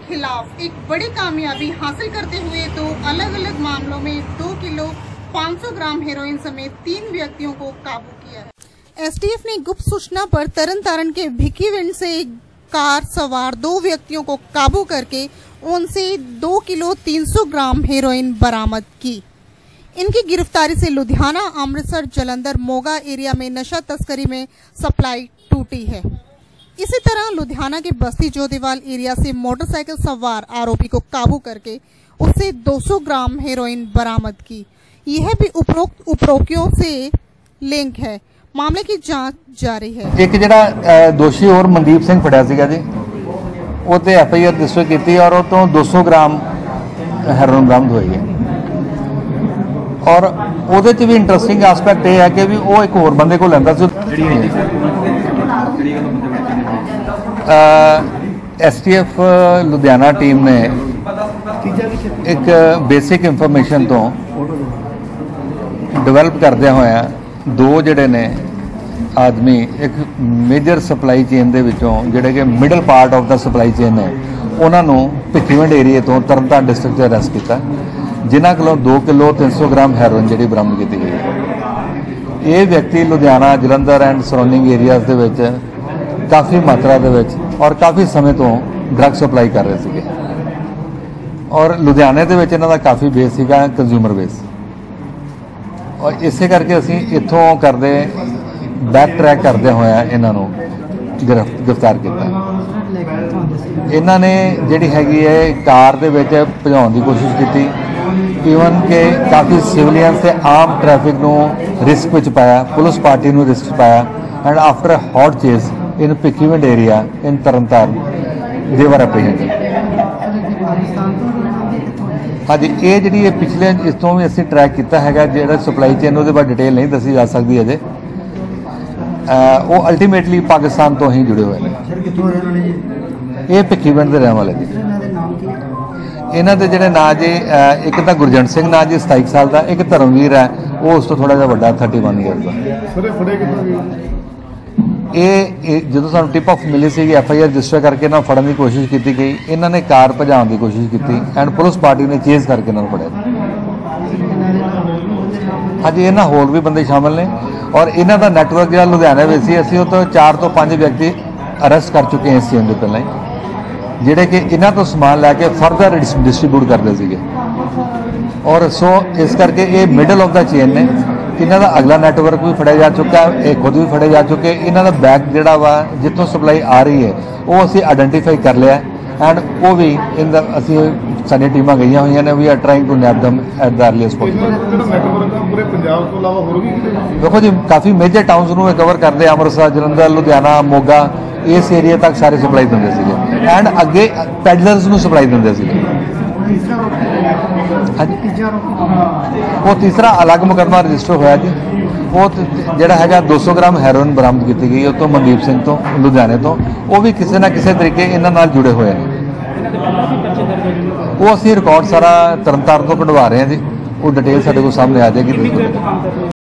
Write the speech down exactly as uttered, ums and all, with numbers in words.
खिलाफ एक बड़ी कामयाबी हासिल करते हुए दो अलग अलग मामलों में दो किलो पाँच सौ ग्राम हेरोइन समेत तीन व्यक्तियों को काबू किया है। एसटीएफ ने गुप्त सूचना पर तरन तारण के भिक्कीविंड से कार सवार दो व्यक्तियों को काबू करके उनसे दो किलो तीन सौ ग्राम हेरोइन बरामद की। इनकी गिरफ्तारी से लुधियाना, अमृतसर, जलंधर, मोगा एरिया में नशा तस्करी में सप्लाई टूटी है। इसी तरह लुधियाना के बस्ती जोधीवाल एरिया से मोटरसाइकिल सवार आरोपी को काबू करके उससे दो सौ ग्राम हेरोइन बरामद की। यह भी उपरोक्त उपरोक्तियों से लिंक है। मामले की जांच जारी है। एक जिहड़ा दोषी और मनदीप सिंह फड़िया सीगा जी, वो ते एफ आई आर रजिस्टर की और वो तो दो सौ ग्राम हेरोइन बरामद हुई है। और ਉਹਦੇ ਚ भी इंटरस्टिंग एस्पैक्ट ये है कि भी वो एक होर बंदे को लैंदा सी। S T F Ludhiana team ने एक बेसिक इंफॉर्मेशन तो डिवेलप करदे होया दो जिहड़े ने आदमी एक मेजर सप्लाई चेन दे विचों जिहड़े कि middle part of the supply chain है उन्हां नूं भिक्कीविंड एरिए तो तरनताਰਨ डिस्ट्रिक्ट च अरेस्ट किया, जिन्हां कोलों दो किलो तीन सौ ग्राम हैरोइन जिहड़ी बरामद की गई है। ये व्यक्ति Ludhiana, Jalandhar and surrounding areas दे विच काफ़ी मात्रा दे विच और काफ़ी समय तो ड्रग सप्लाई कर रहे थे और लुधियाने दे विच इन्हां दा काफ़ी बेस सीगा कंज्यूमर बेस। और इसे करके असीं इत्थों करदे बैक ट्रैक करदे होया इन्हां नूं गिरफ्तार किया। इन्हां ने जिहड़ी हैगी है कार दे विच भजाउण दी कोशिश की, ईवन के काफ़ी सिविलियन से आम ट्रैफिक नूं रिस्क विच पाया, पुलिस पार्टी नूं रिस्क पाया। And after a hot chase in Bhikhiwind area in Tarntaran they were apprehended. हाँ जी, ये जी पिछले इस तो भी असी ट्रैक किया है जो सप्लाई चेन वो बारे डिटेल नहीं दसी जा सकती अजे। वो अल्टीमेटली पाकिस्तान तो ही जुड़े हुए हैं। ये भिक्कीविंड के रहने वाले जी। इन्हों के जोड़े ना जी, एक तो गुरजंट सिंह ना जी सताई साल का, एक धर्मवीर है वो उस तो थोड़ा जहा बड़ा थर्टी वन ईयर का। ये जो सू टिप ऑफ मिली सी एफ आई आर रजिस्टर करके ना फड़न की कोशिश की गई। इन्होंने कार भजाने की कोशिश की एंड पुलिस पार्टी ने चेज करके इन्होंने फड़िया। हाँ जी, इन्होंने होर भी बंदे शामिल ने और इन्हों का नैटवर्क जो लुधियाने में सी असी तो चार तो पाँच व्यक्ति अरेस्ट कर चुके हैं इस चेन के पहले ही, जोड़े कि इन्हों तो समान लैके फरदर डिस्ट्रीब्यूट करते थे। और सो इस करके ये मिडल ऑफ द चेन ने इन्हों का अगला नैटवर्क भी फड़िया जा चुका है, ये खुद भी फड़े जा चुके। इन्हों का बैग जोड़ा वा जितों सप्लाई आ रही है वो असी आइडेंटिफाई कर लिया एंड वो भी इन असी साडी टीमां गई हुई ने, we are trying to nab them at the earliest possible. देखो जी, काफ़ी मेजर टाउनस नूं कवर करते, अमृतसर, जलंधर, लुधियाना, मोगा, इस एरिया तक सारे सप्लाई देंदे सीगे एंड अगे पैडलर्स नूं सप्लाई देंदे सीगे। हाँ जी, वो तीसरा अलग मुकदमा रजिस्टर होया जी। वो जोड़ा है दो सौ ग्राम हैरोइन बरामद की गई उतो मनदीप सिंह तो लुधियाने तो, वो भी किसी ना किसी तरीके इन्हां नाल जुड़े हुए हैं। वो असी रिकॉर्ड सारा तरनताਰਨ तो कढवा रहे हैं जी, वो डिटेल साडे कोल सामने आ जाएगी।